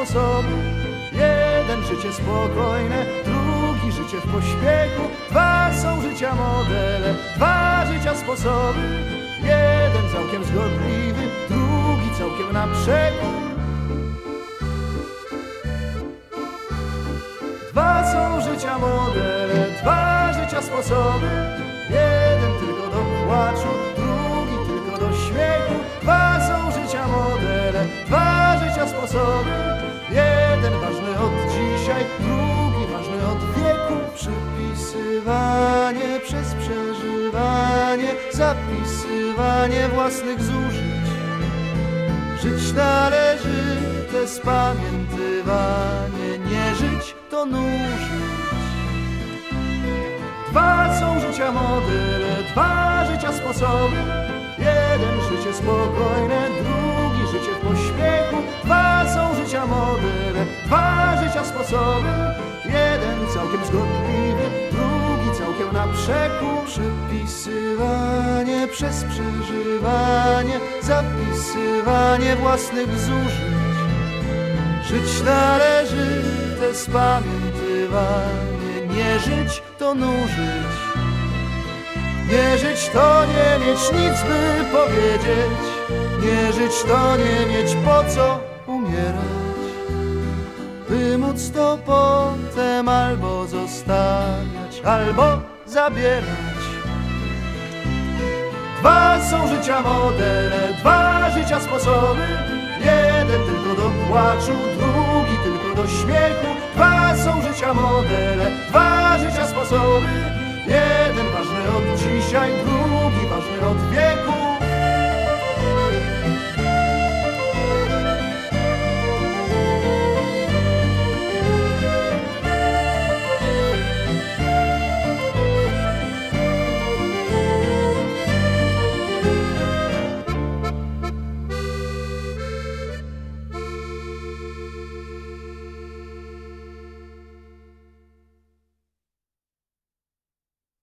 sposoby. Jeden życie spokojne, drugi życie w pośpiechu. Dwa są życia modele, dwa życia sposoby. Jeden całkiem zgodliwy, drugi całkiem na przekór. Dwa są życia modele, dwa życia sposoby. Jeden tylko do płaczu, drugi tylko do śmiechu. Dwa są życia modele, dwa życia sposoby. Jeden ważny od dzisiaj, drugi ważny od wieku. Przypisywanie przez przeżywanie, zapisywanie własnych zużyć. Żyć należy, te spamiętywanie, nie żyć to nużyć. Dwa są życia modele, dwa życia sposoby. Jeden życie spokojne, drugi życie w pośpiechu. Dwa są życia modele, dwa życia sposoby. Jeden całkiem zgodliwy, drugi całkiem na przekór. Przypisywanie przez przeżywanie, zapisywanie własnych zużyć. Żyć należy, te spamiętywanie, nie żyć to nużyć. Nie żyć to nie mieć nic by powiedzieć, nie żyć to nie mieć po co umierać, by móc to potem albo zostawiać, albo zabierać. Dwa są życia modele, dwa życia sposoby. Jeden tylko do płaczu, drugi tylko do śmiechu. Dwa są życia modele, dwa życia sposoby. Jeden ważny od dzisiaj, drugi ważny od wieku.